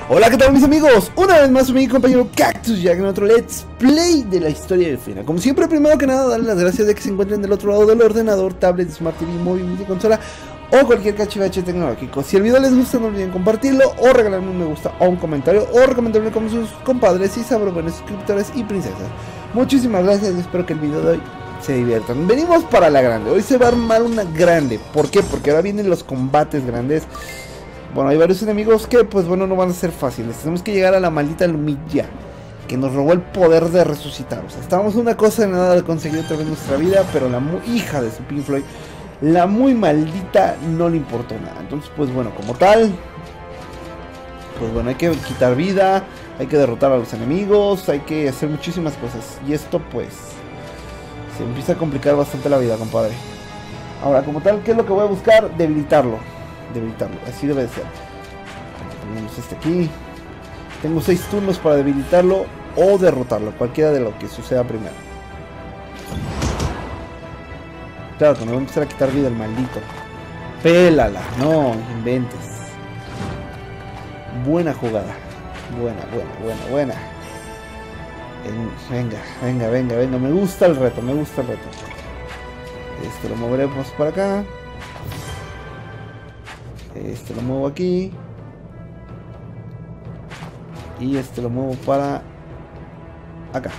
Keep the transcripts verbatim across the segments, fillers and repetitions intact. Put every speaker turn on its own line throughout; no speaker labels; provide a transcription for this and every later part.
Hola, ¿qué tal mis amigos? Una vez más mi compañero Cactus Jack en otro Let's Play de la historia de Final. Como siempre, primero que nada, darles las gracias de que se encuentren del otro lado del ordenador, tablet, Smart T V, móvil, de consola o cualquier cachivache tecnológico. Si el video les gusta, no olviden compartirlo o regalarme un me gusta o un comentario o recomendarme con sus compadres y sabrones suscriptores y princesas. Muchísimas gracias y espero que el video de hoy se diviertan. Venimos para la grande. Hoy se va a armar una grande. ¿Por qué? Porque ahora vienen los combates grandes. Bueno, hay varios enemigos que, pues bueno, no van a ser fáciles. Tenemos que llegar a la maldita Lumilla, que nos robó el poder de resucitar. O sea, estábamos una cosa de nada de conseguir otra vez nuestra vida, pero la muy hija de su Pink Floyd, la muy maldita, no le importó nada. Entonces, pues bueno, como tal, pues bueno, hay que quitar vida, hay que derrotar a los enemigos, hay que hacer muchísimas cosas. Y esto, pues, se empieza a complicar bastante la vida, compadre. Ahora, como tal, ¿qué es lo que voy a buscar? Debilitarlo. Debilitarlo, así debe de ser. Ponemos este aquí. Tengo seis turnos para debilitarlo o derrotarlo, cualquiera de lo que suceda primero. Claro que me voy a empezar a quitar vida el maldito. Pélala, no inventes. Buena jugada. Buena, buena, buena, buena. Venga, venga, venga, venga. Me gusta el reto, me gusta el reto. Este lo moveremos para acá. Este lo muevo aquí. Y este lo muevo para acá.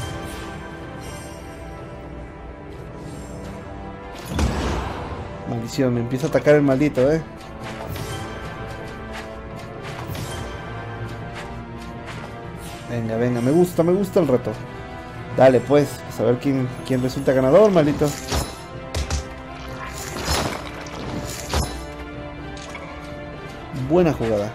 Maldición, me empieza a atacar el maldito, eh. Venga, venga, me gusta, me gusta el reto. Dale pues, pues a ver quién, quién resulta ganador, maldito. Buena jugada.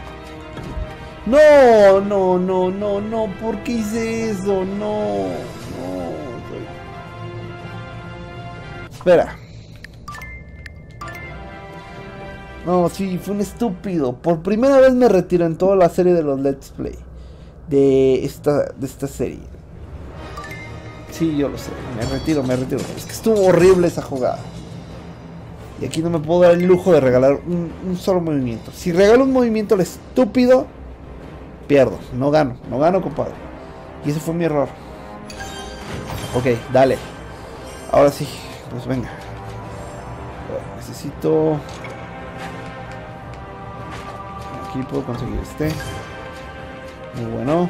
No, no, no, no, no. ¿Por qué hice eso? No, no. Espera. No, sí, fue un estúpido. Por primera vez me retiro en toda la serie de los Let's Play de esta, de esta serie. Sí, yo lo sé. Me retiro, me retiro. Es que estuvo horrible esa jugada. Y aquí no me puedo dar el lujo de regalar un, un solo movimiento. Si regalo un movimiento al estúpido, pierdo. No gano, no gano, compadre. Y ese fue mi error. Ok, dale. Ahora sí, pues venga. Necesito... Aquí puedo conseguir este. Muy bueno.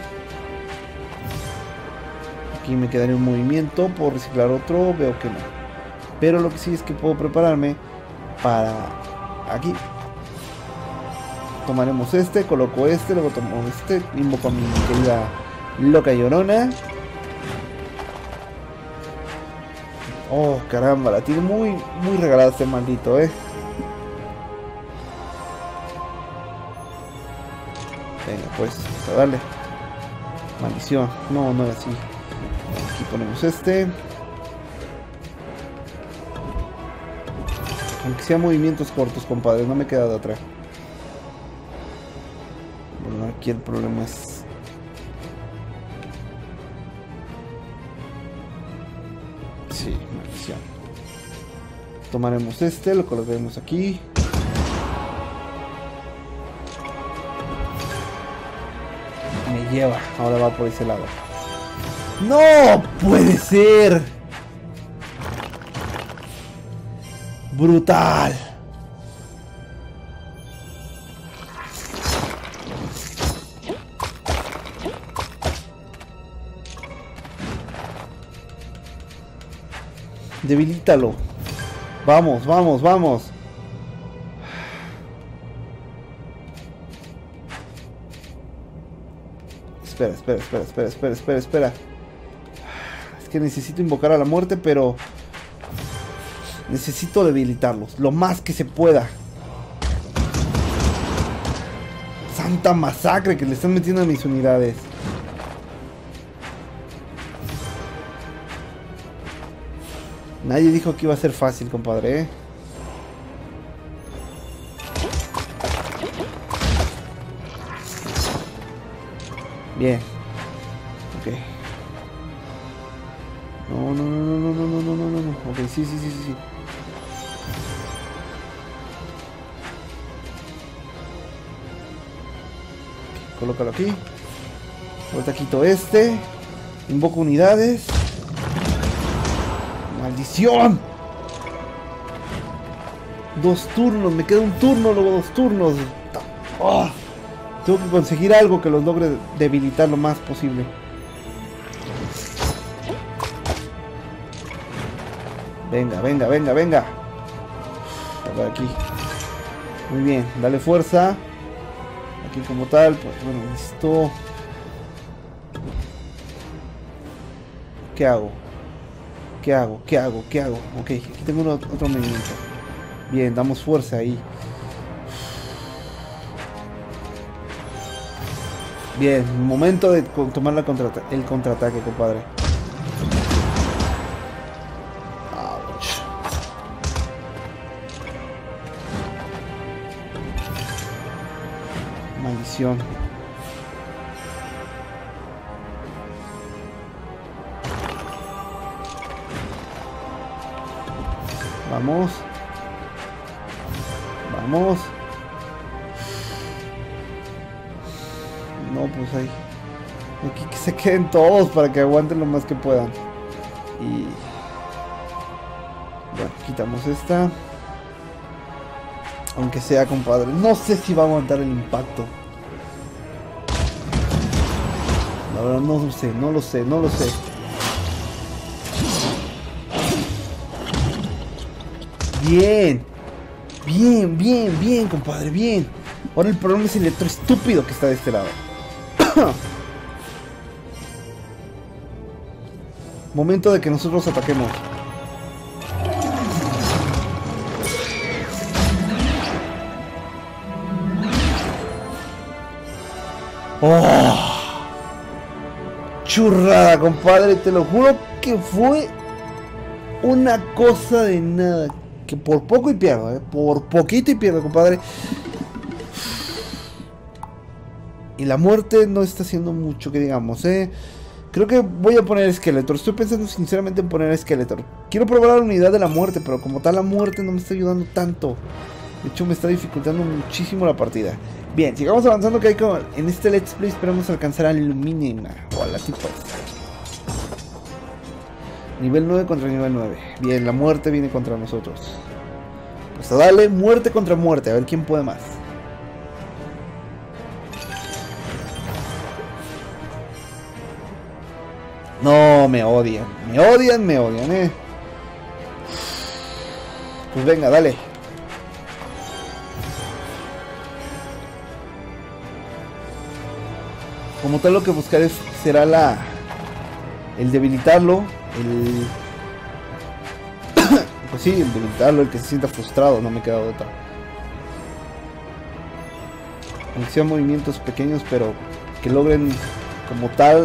Aquí me quedaría un movimiento. Puedo reciclar otro, veo que no. Pero lo que sí es que puedo prepararme para aquí. Tomaremos este, coloco este, luego tomo este, invoco a mi querida loca llorona. Oh, caramba, la tiene muy, muy regalada este maldito, eh. Venga, pues, a darle. Maldición, no, no es así. Aquí ponemos este. Aunque sean movimientos cortos, compadre, no me queda de otra. Bueno, aquí el problema es... Sí, maldición. Tomaremos este, lo colocaremos aquí. Me lleva, ahora va por ese lado. ¡No puede ser! Brutal. Debilítalo. Vamos, vamos, vamos. Espera, espera, espera, espera, espera, espera, espera. Es que necesito invocar a la muerte, pero... necesito debilitarlos, lo más que se pueda. Santa masacre que le están metiendo a mis unidades. Nadie dijo que iba a ser fácil, compadre, ¿eh? Bien. Ok. No, no, no, no, no, no, no, no, no, no. Ok, sí, sí, sí, sí, sí. colócalo aquí. Ahorita quito este. Invoco unidades. ¡Maldición! Dos turnos, me queda un turno, luego dos turnos. Oh, tengo que conseguir algo que los logre debilitar lo más posible. Venga, venga, venga, venga. A ver aquí. Muy bien, dale fuerza. Aquí como tal, pues bueno, necesito... ¿Qué hago? ¿Qué hago? ¿Qué hago? ¿Qué hago? Ok, aquí tengo uno, otro movimiento. Bien, damos fuerza ahí. Bien, momento de tomar la contra el contraataque, compadre. Ouch. Maldición. Vamos. Vamos. No, pues ahí. Aquí que se queden todos para que aguanten lo más que puedan. Y... bueno, quitamos esta. Aunque sea, compadre. No sé si va a aguantar el impacto. La verdad no lo sé, no lo sé, no lo sé. Bien. Bien, bien, bien, compadre, bien. Ahora el problema es el electro estúpido que está de este lado. Momento de que nosotros ataquemos. Oh, churrada, compadre, te lo juro que fue una cosa de nada. Que por poco y pierdo, ¿eh? Por poquito y pierdo, compadre. Y la muerte no está haciendo mucho que digamos, ¿eh? Creo que voy a poner Skeletor. Estoy pensando sinceramente en poner Skeletor. Quiero probar la unidad de la muerte, pero como tal la muerte no me está ayudando tanto. De hecho me está dificultando muchísimo la partida. Bien, sigamos avanzando, que hay como en este Let's Play esperamos alcanzar al Luminina o a la tipo esta. Nivel nueve contra nivel nueve. Bien, la muerte viene contra nosotros. Pues a darle muerte contra muerte, a ver quién puede más. No, me odian, me odian, me odian, eh. Pues venga, dale. Como tal lo que buscaré será la... el debilitarlo, el... pues sí, el debilitarlo, el que se sienta frustrado, no me queda de otra. Aunque sean movimientos pequeños, pero que logren como tal...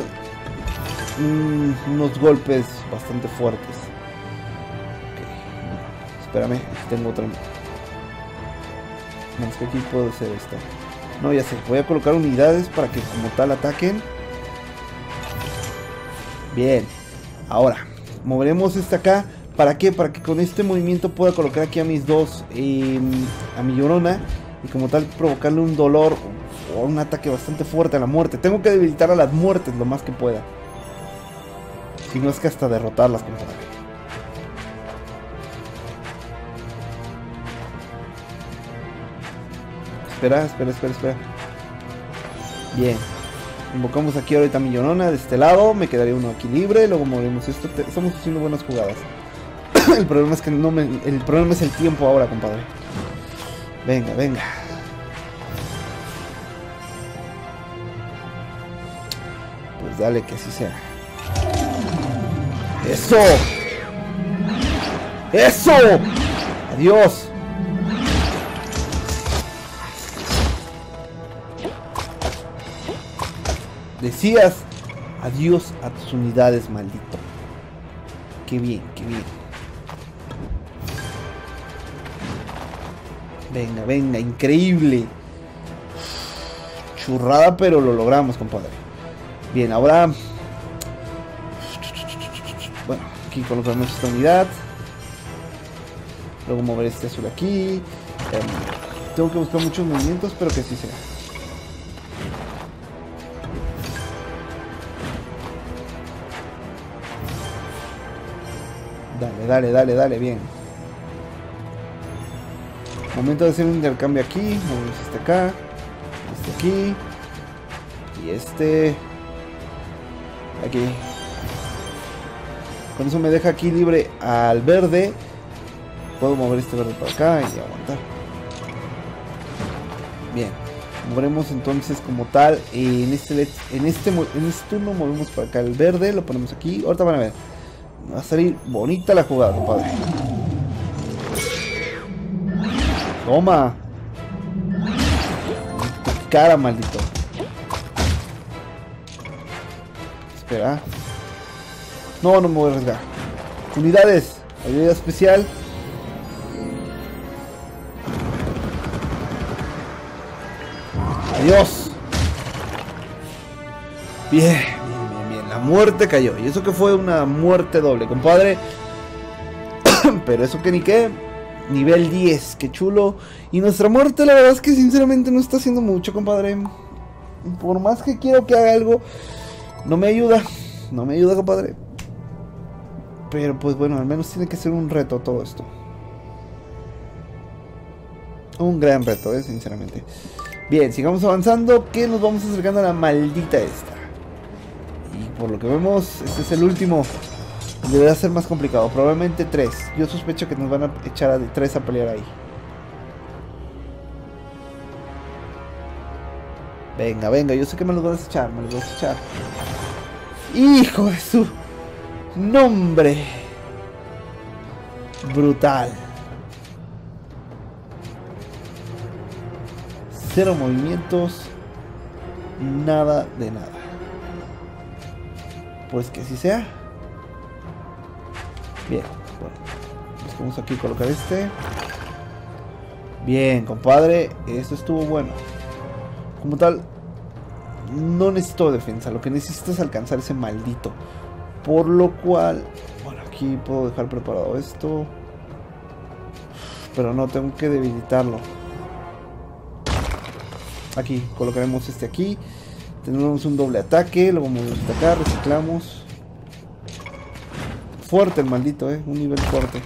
unos golpes bastante fuertes. Okay. Espérame, aquí tengo otra. No, es que aquí puedo hacer esta. No, ya sé, voy a colocar unidades para que como tal ataquen. Bien. Ahora, moveremos esta acá. ¿Para qué? Para que con este movimiento pueda colocar aquí a mis dos, eh, a mi Llorona, y como tal provocarle un dolor o un ataque bastante fuerte a la muerte. Tengo que debilitar a las muertes lo más que pueda. Si no es que hasta derrotarlas, compadre. Espera, espera, espera, espera. Bien. Invocamos aquí ahorita a mi Llorona de este lado. Me quedaría uno aquí libre. Luego movemos esto. Estamos haciendo buenas jugadas. El problema es que no me... El problema es el tiempo ahora, compadre. Venga, venga. Pues dale, que así sea. ¡Eso! ¡Eso! ¡Adiós! Decías adiós a tus unidades, maldito. Qué bien, qué bien. Venga, venga, increíble. Churrada, pero lo logramos, compadre. Bien, ahora... bueno, aquí colocamos esta unidad. Luego mover este azul aquí. Eh, tengo que buscar muchos movimientos, pero que sí sea. Dale, dale, dale, dale, bien. Momento de hacer un intercambio aquí. Movemos este acá. Este aquí. Y este... aquí. Con eso me deja aquí libre al verde. Puedo mover este verde para acá y aguantar. Bien. Moveremos entonces como tal. En este, en este, en este turno movemos para acá el verde. Lo ponemos aquí. Ahorita van a ver. Va a salir bonita la jugada, compadre. Toma. Tu cara, maldito. Espera. No, no me voy a arriesgar. Unidades. Ayuda especial. Adiós. Bien, bien, bien, bien. La muerte cayó. Y eso que fue una muerte doble, compadre. Pero eso que ni qué. Nivel diez, qué chulo. Y nuestra muerte, la verdad es que sinceramente no está haciendo mucho, compadre. Por más que quiero que haga algo, no me ayuda. No me ayuda, compadre. Pero pues bueno, al menos tiene que ser un reto todo esto. Un gran reto, eh, sinceramente. Bien, sigamos avanzando, que nos vamos acercando a la maldita esta. Y por lo que vemos, este es el último. Deberá ser más complicado, probablemente tres. Yo sospecho que nos van a echar a tres a pelear ahí. Venga, venga, yo sé que me los vas a echar, me los vas a echar. ¡Hijo de su nombre! Brutal. Cero movimientos. Nada de nada. Pues que así sea. Bien, bueno. Nos vamos aquí a colocar este. Bien, compadre. Esto estuvo bueno. Como tal, no necesito defensa. Lo que necesito es alcanzar ese maldito. Por lo cual, bueno, aquí puedo dejar preparado esto. Pero no, tengo que debilitarlo. Aquí, colocaremos este aquí. Tenemos un doble ataque. Luego movemos hasta acá, reciclamos. Fuerte el maldito, eh. Un nivel fuerte.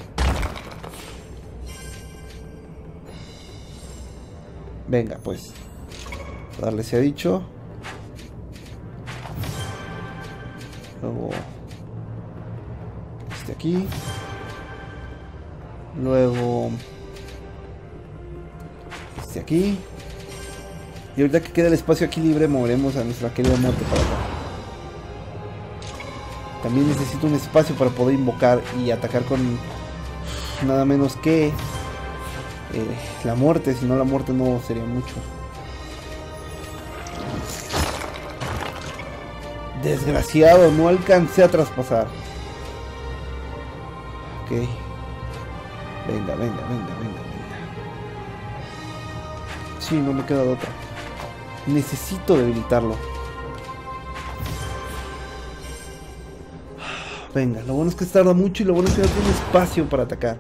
Venga, pues. Darle se ha dicho. Luego este aquí. Luego este aquí. Y ahorita que queda el espacio aquí libre, moveremos a nuestra querida muerte para acá. También necesito un espacio para poder invocar y atacar con nada menos que eh, la muerte. Si no, la muerte no sería mucho. Desgraciado, no alcancé a traspasar. Ok. Venga, venga, venga, venga, venga. Sí, no me queda de otra. Necesito debilitarlo. Venga, lo bueno es que tarda mucho y lo bueno es que no tiene espacio para atacar.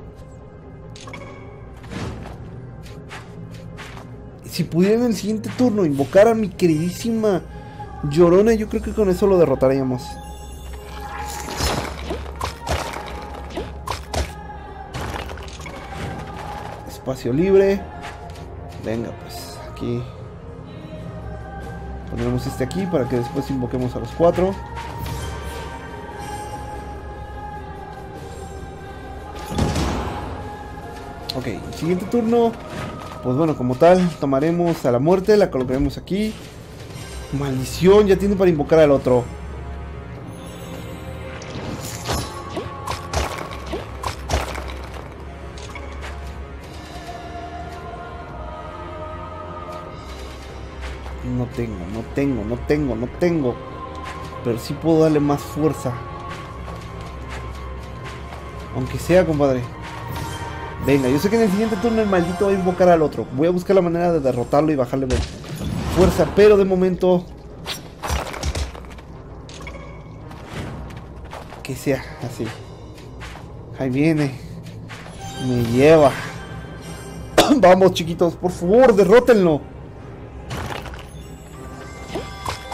Si pudiera en el siguiente turno invocar a mi queridísima Llorona, yo creo que con eso lo derrotaríamos. Espacio libre. Venga, pues aquí pondremos este aquí para que después invoquemos a los cuatro. Ok, el siguiente turno, pues bueno, como tal, tomaremos a la muerte, la colocaremos aquí. Maldición, ya tiene para invocar al otro. No tengo, no tengo, no tengo, no tengo. Pero sí puedo darle más fuerza. Aunque sea, compadre. Venga, yo sé que en el siguiente turno el maldito va a invocar al otro. Voy a buscar la manera de derrotarlo y bajarle fuerza, pero de momento que sea así. Ahí viene. Me lleva. Vamos, chiquitos, por favor, derrótenlo.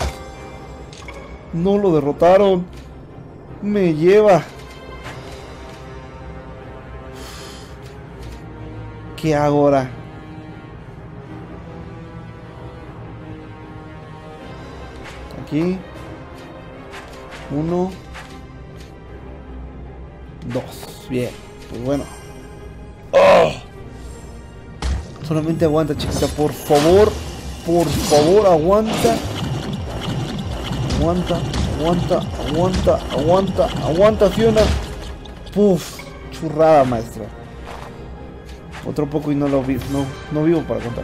No lo derrotaron. Me lleva. ¿Qué hago ahora? Aquí. Uno. Dos. Bien. Pues bueno. ¡Oh! Solamente aguanta, chiquita. Por favor. Por favor, aguanta. Aguanta. Aguanta. Aguanta. Aguanta. Aguanta, Fiona. Puf. Churrada, maestra. Otro poco y no lo vivo. No, no vivo para contar.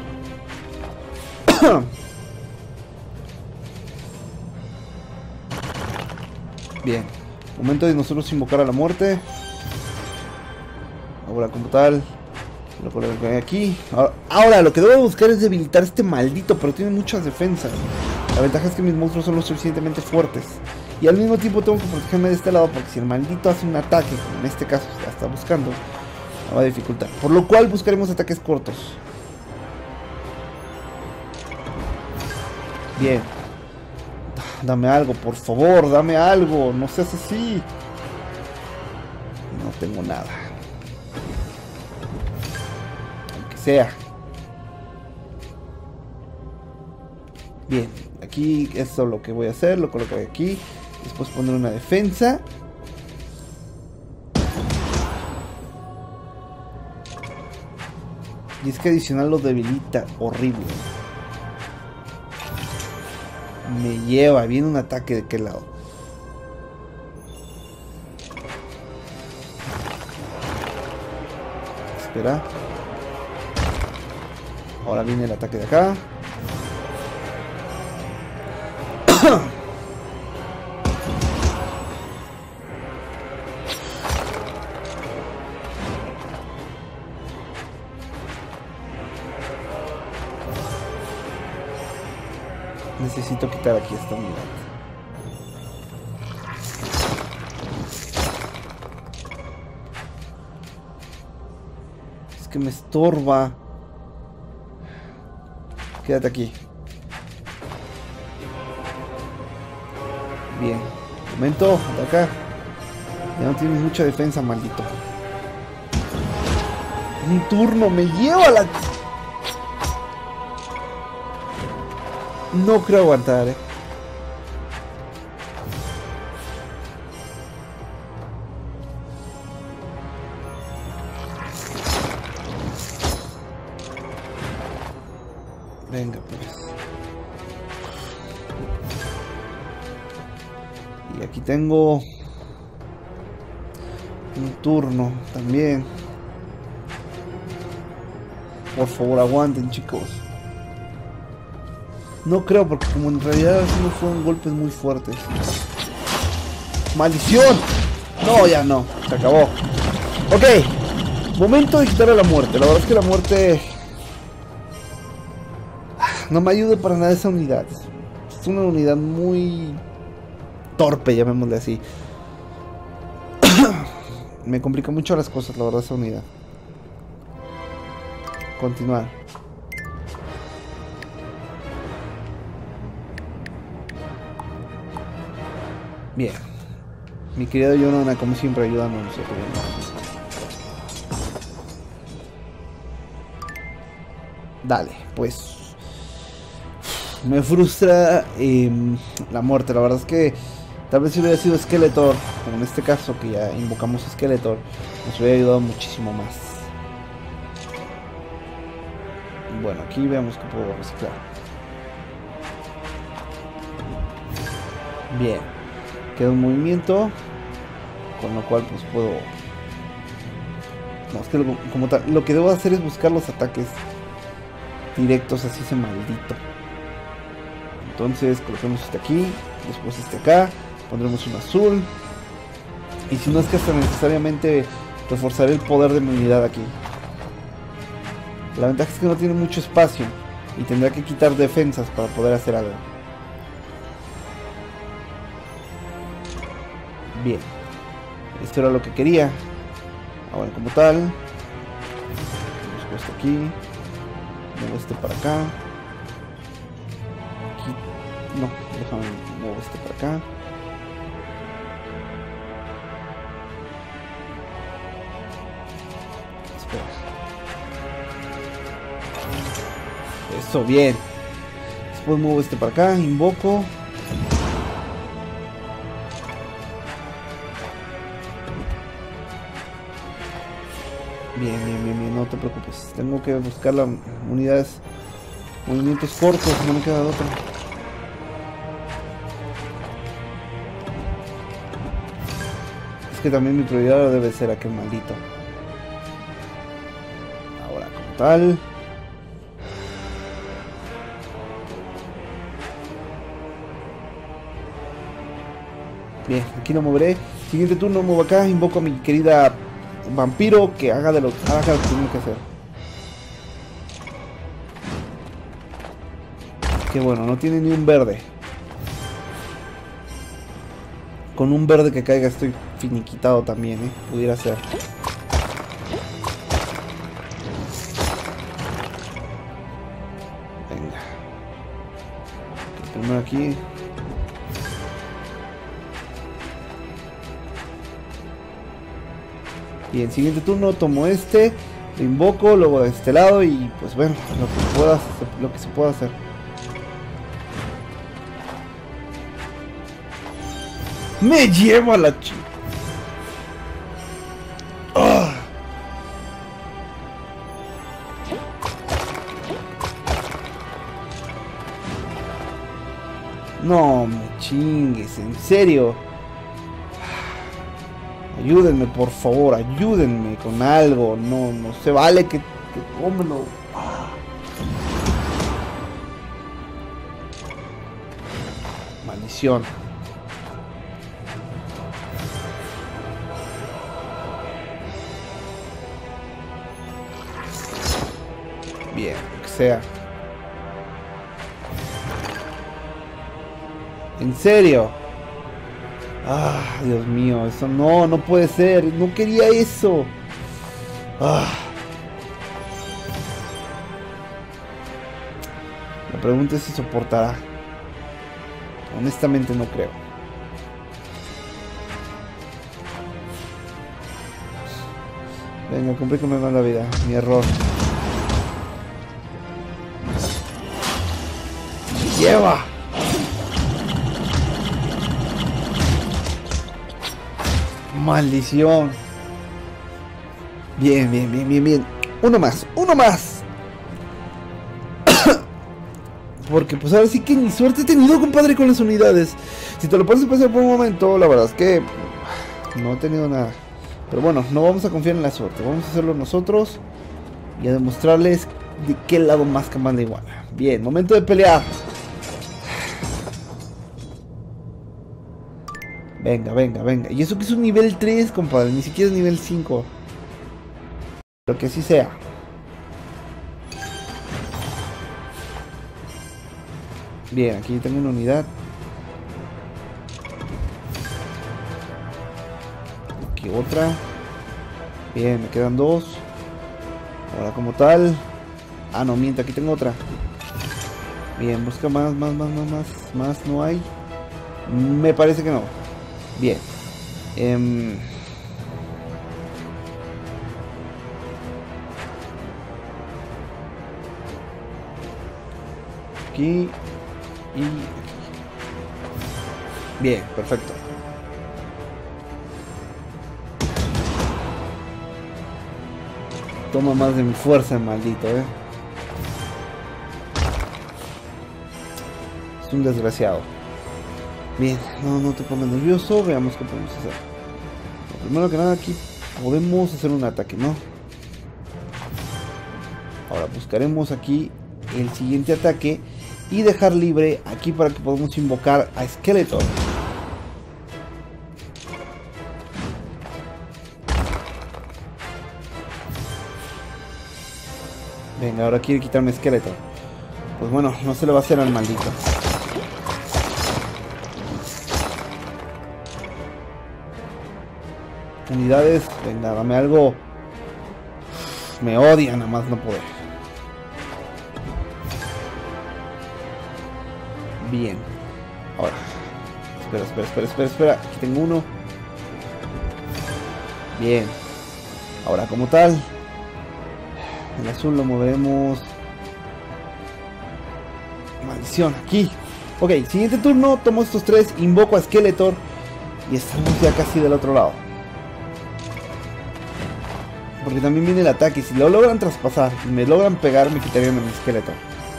Bien. Momento de nosotros invocar a la muerte. Ahora como tal. Lo coloco aquí. Ahora, ahora lo que debo buscar es debilitar este maldito. Pero tiene muchas defensas. La ventaja es que mis monstruos son lo suficientemente fuertes. Y al mismo tiempo tengo que protegerme de este lado. Porque si el maldito hace un ataque, como en este caso ya está buscando, me va a dificultar. Por lo cual buscaremos ataques cortos. Bien. Dame algo, por favor, dame algo. No seas así. No tengo nada. Aunque sea. Bien, aquí esto es lo que voy a hacer. Lo coloco aquí. Después poner una defensa. Y es que adicional lo debilita. Horrible. Me lleva, viene un ataque de qué lado. Espera. Ahora viene el ataque de acá. Necesito quitar aquí esta unidad. Es que me estorba. Quédate aquí. Bien. Momento, ataca. Ya no tienes mucha defensa, maldito. Un turno me lleva a la... No creo aguantar, eh. Venga, pues. Y aquí tengo un turno también. Por favor, aguanten, chicos. No creo, porque como en realidad no fueron golpes muy fuertes. ¡Maldición! No, ya no. Se acabó. Ok. Momento de quitar a la muerte. La verdad es que la muerte... no me ayuda para nada esa unidad. Es una unidad muy... torpe, llamémosle así. Me complica mucho las cosas, la verdad, esa unidad. Continuar. Bien. Mi querido Yonona, como siempre, ayudándonos. Dale, pues. Me frustra eh, la muerte. La verdad es que tal vez si hubiera sido Skeletor, como en este caso que ya invocamos a Skeletor, nos hubiera ayudado muchísimo más. Bueno, aquí veamos que puedo reciclar. Bien. Queda un movimiento, con lo cual pues puedo... No, es que lo, como tal, lo que debo hacer es buscar los ataques directos hacia ese maldito. Entonces coloquemos este aquí, después este acá, pondremos un azul. Y si no es que hasta necesariamente reforzaré el poder de mi unidad aquí. La ventaja es que no tiene mucho espacio y tendrá que quitar defensas para poder hacer algo. Bien, esto era lo que quería. Ahora como tal, busco esto aquí, muevo este para acá. Aquí, no, déjame muevo este para acá. Espera. Eso, bien. Después muevo este para acá, invoco. Bien, bien, bien, bien, no te preocupes. Tengo que buscar las unidades, movimientos cortos, no me queda de otra. Es que también mi prioridad debe ser aquel maldito. Ahora, como tal. Bien, aquí lo moveré. Siguiente turno, muevo acá, invoco a mi querida vampiro que haga de lo, haga lo que tiene que hacer. Que bueno, no tiene ni un verde. Con un verde que caiga estoy finiquitado también, ¿eh? Pudiera ser. Venga. Primero aquí. Bien, siguiente turno tomo este, lo invoco, luego de este lado y pues bueno, lo que pueda, lo que se pueda hacer. Me lleva la ch... ¡Oh! No me chingues, en serio. Ayúdenme, por favor, ayúdenme con algo. No, no se vale que, que cómelo. Maldición. Bien, lo que sea. ¿En serio? Ah, Dios mío, eso no, no puede ser. No quería eso. Ah. La pregunta es si soportará. Honestamente no creo. Venga, complícame más la vida. Mi error. ¡Lleva! Maldición. Bien, bien, bien, bien, bien. Uno más, uno más. Porque pues ahora sí que ni suerte he tenido, compadre, con las unidades. Si te lo pones a pensar por un momento, la verdad es que no he tenido nada. Pero bueno, no vamos a confiar en la suerte. Vamos a hacerlo nosotros y a demostrarles de qué lado más que manda igual. Bien, momento de pelear. Venga, venga, venga. Y eso que es un nivel tres, compadre. Ni siquiera es nivel cinco. Pero que así sea. Bien, aquí tengo una unidad. Aquí otra. Bien, me quedan dos. Ahora como tal. Ah, no, miento, aquí tengo otra. Bien, busca más, más, más, más, más. Más no hay. Me parece que no. Bien. Um, aquí y aquí. Bien, perfecto. Toma más de mi fuerza, maldito, eh. Es un desgraciado. Bien, no, no te pongas nervioso. Veamos qué podemos hacer. Primero que nada, aquí podemos hacer un ataque, ¿no? Ahora buscaremos aquí el siguiente ataque y dejar libre aquí para que podamos invocar a Skeletor. Venga, ahora quiere quitarme Skeletor. Pues bueno, no se le va a hacer al maldito. Unidades, venga, dame algo. Me odian, nada más no poder. Bien. Ahora. Espera, espera, espera, espera, espera. Aquí tengo uno. Bien. Ahora como tal. El azul lo moveremos Maldición, aquí. Ok, siguiente turno, tomo estos tres, invoco a Skeletor y estamos ya casi del otro lado. Porque también viene el ataque, si lo logran traspasar y me logran pegar, me quitarían a mi Skeletor.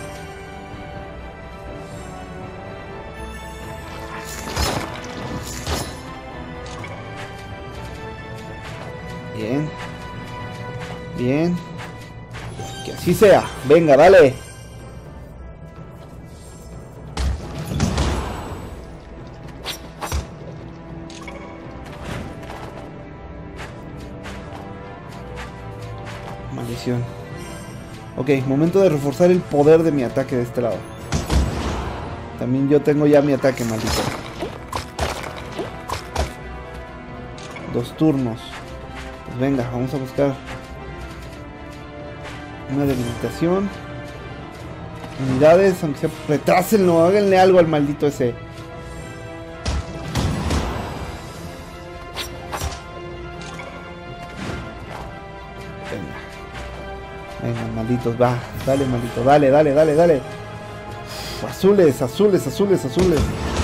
Bien. Bien. Que así sea. Venga, dale. Maldición. Ok, momento de reforzar el poder de mi ataque de este lado. También yo tengo ya mi ataque, maldito. Dos turnos. Pues venga, vamos a buscar una debilitación. Unidades, aunque sea, retrásenlo, háganle algo al maldito ese. Venga. Venga, malditos, va. Dale, maldito, dale, dale, dale, dale. Uf, azules, azules, azules, azules.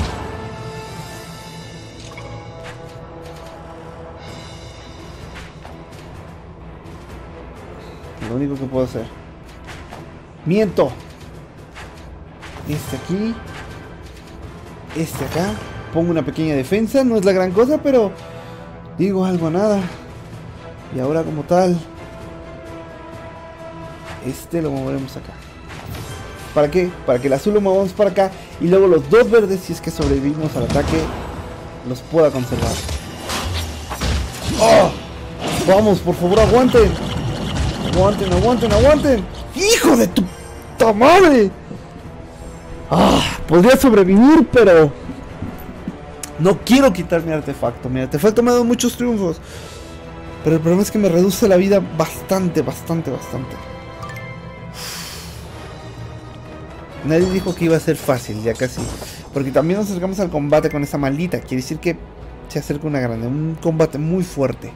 Lo único que puedo hacer. Miento. Este aquí. Este acá. Pongo una pequeña defensa. No es la gran cosa, pero digo algo a nada. Y ahora como tal, este lo moveremos acá. ¿Para qué? Para que el azul lo movamos para acá. Y luego los dos verdes, si es que sobrevivimos al ataque, los pueda conservar. ¡Oh! Vamos, por favor, aguanten. Aguanten, aguanten, aguanten. ¡Hijo de tu puta madre! Ah, podría sobrevivir, pero no quiero quitar mi artefacto. Mi artefacto me ha dado muchos triunfos, pero el problema es que me reduce la vida bastante, bastante, bastante. Nadie dijo que iba a ser fácil, ya casi. Porque también nos acercamos al combate con esa maldita. Quiere decir que se acerca una grande. Un combate muy fuerte.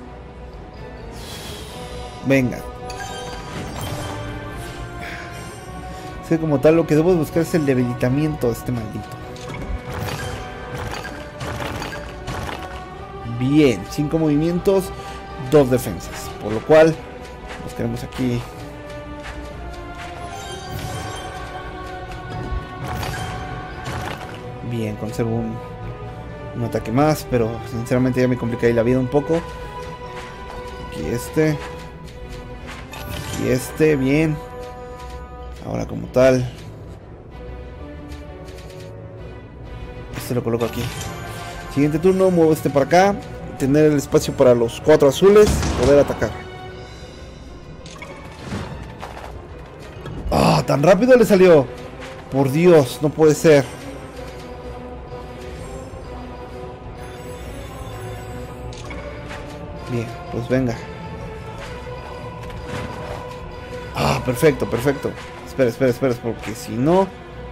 Venga. Es que como tal lo que debo buscar es el debilitamiento de este maldito. Bien, cinco movimientos, dos defensas. Por lo cual buscaremos aquí. Bien, conservo un, un ataque más, pero sinceramente ya me complica ahí la vida un poco. Aquí este. Y este, bien. Ahora como tal, este lo coloco aquí. Siguiente turno, muevo este para acá. Tener el espacio para los cuatro azules. Poder atacar. ¡Ah! ¡Tan rápido le salió! Por Dios, no puede ser. Bien, pues venga. Ah, perfecto, perfecto. Espera, espera, espera, porque si no,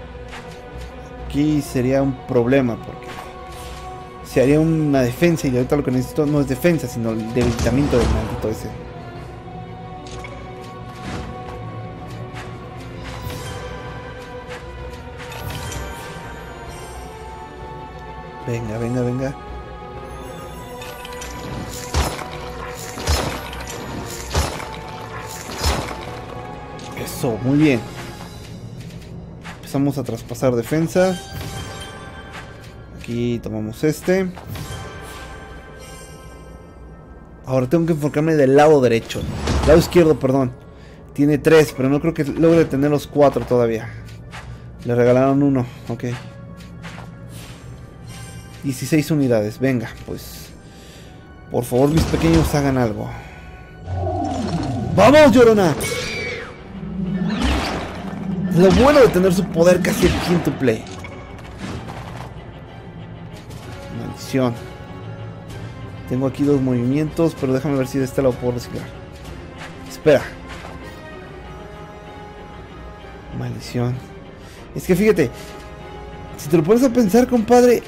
aquí sería un problema, porque se haría una defensa y ahorita lo que necesito no es defensa, sino el debilitamiento del maldito ese. Venga, venga, venga. Eso, muy bien. Empezamos a traspasar defensas. Aquí tomamos este. Ahora tengo que enfocarme del lado derecho. Lado izquierdo, perdón. Tiene tres, pero no creo que logre tener los cuatro todavía. Le regalaron uno, ok. dieciséis unidades, venga, pues. Por favor, mis pequeños, hagan algo. ¡Vamos, Llorona! Lo bueno de tener su poder casi el quíntuple. Maldición. Tengo aquí dos movimientos, pero déjame ver si de este lado puedo reciclar. Espera. Maldición. Es que fíjate, si te lo pones a pensar, compadre.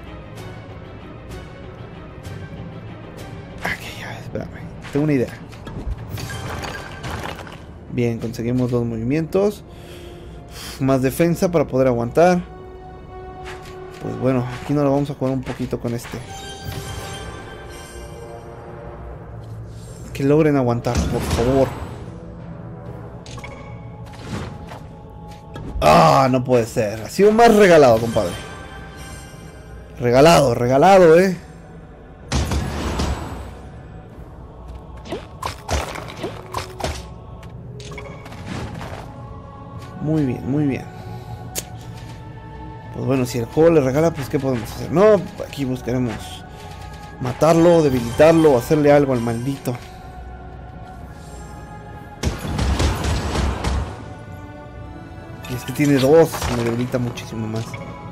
Aquí, ya, espérame. Tengo una idea. Bien, conseguimos dos movimientos. Más defensa para poder aguantar. Pues bueno, aquí nos lo vamos a jugar un poquito con este. Que logren aguantar, por favor. Ah, no puede ser. Ha sido más regalado, compadre. Regalado, regalado, eh. Muy bien, muy bien. Pues bueno, si el juego le regala, pues ¿qué podemos hacer? No, aquí buscaremos matarlo, debilitarlo, hacerle algo al maldito. Y es que tiene dos, me debilita muchísimo más.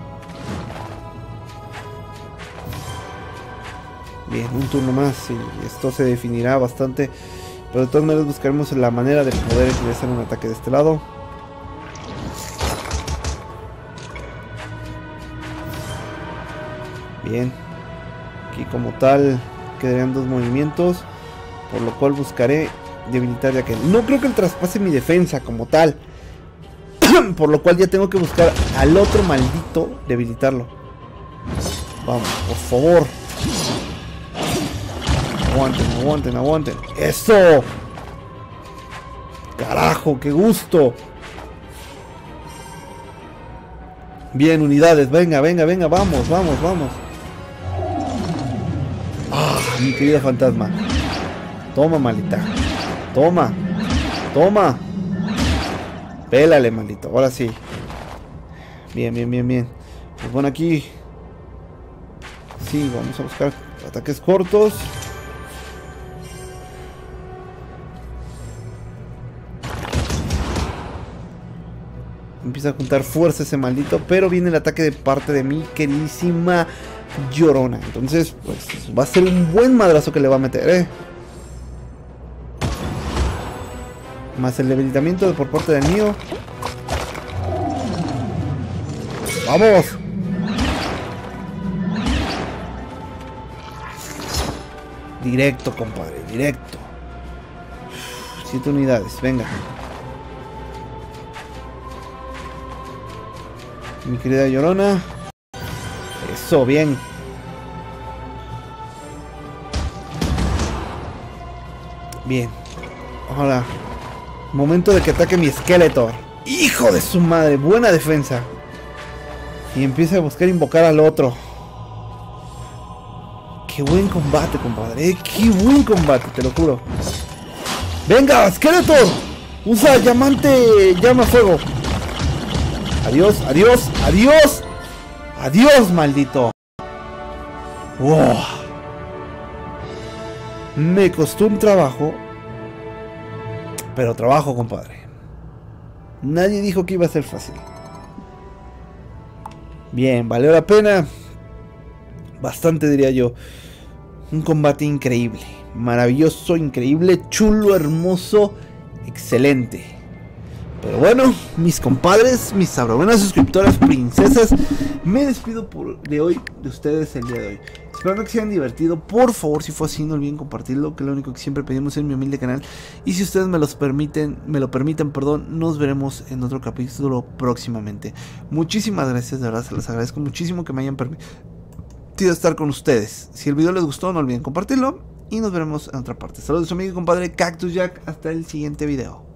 Bien, un turno más y esto se definirá bastante. Pero de todas maneras buscaremos la manera de poder hacer un ataque de este lado. Bien. Aquí como tal quedarían dos movimientos. Por lo cual buscaré debilitar ya que no creo que él traspase mi defensa como tal. Por lo cual ya tengo que buscar al otro maldito debilitarlo. Vamos, por favor. Aguanten, aguanten, aguanten. ¡Eso! ¡Carajo, qué gusto! Bien, unidades, venga, venga, venga, vamos, vamos, vamos. ¡Ah, mi querido fantasma! Toma, maldita. Toma, toma. Pélale, maldito, ahora sí. Bien, bien, bien, bien. Pues bueno, aquí sí, vamos a buscar ataques cortos. Empieza a juntar fuerza ese maldito, pero viene el ataque de parte de mi queridísima Llorona. Entonces, pues va a ser un buen madrazo que le va a meter, eh. Más el debilitamiento de por parte del mío. ¡Vamos! Directo, compadre, directo. Siete unidades, venga. Mi querida Llorona. Eso, bien. Bien. Ahora, momento de que ataque mi Skeletor. ¡Hijo de su madre! Buena defensa. Y empieza a buscar invocar al otro. ¡Qué buen combate, compadre! ¿Eh? ¡Qué buen combate! Te lo juro. ¡Venga, Skeletor! ¡Usa llamante llama fuego! Adiós, adiós, adiós. Adiós, maldito. Wow. Me costó un trabajo. Pero trabajo, compadre. Nadie dijo que iba a ser fácil. Bien, valió la pena. Bastante, diría yo. Un combate increíble. Maravilloso, increíble, chulo, hermoso, excelente. Pero bueno, mis compadres, mis sabrobuenas suscriptoras, princesas, me despido por de hoy de ustedes el día de hoy. Esperando que se hayan divertido. Por favor, si fue así, no olviden compartirlo, que es lo único que siempre pedimos en mi humilde canal. Y si ustedes me los permiten, me lo permiten, perdón, nos veremos en otro capítulo próximamente. Muchísimas gracias, de verdad, se les agradezco muchísimo que me hayan permitido estar con ustedes. Si el video les gustó, no olviden compartirlo y nos veremos en otra parte. Saludos a su amigo y compadre Cactus Jack, hasta el siguiente video.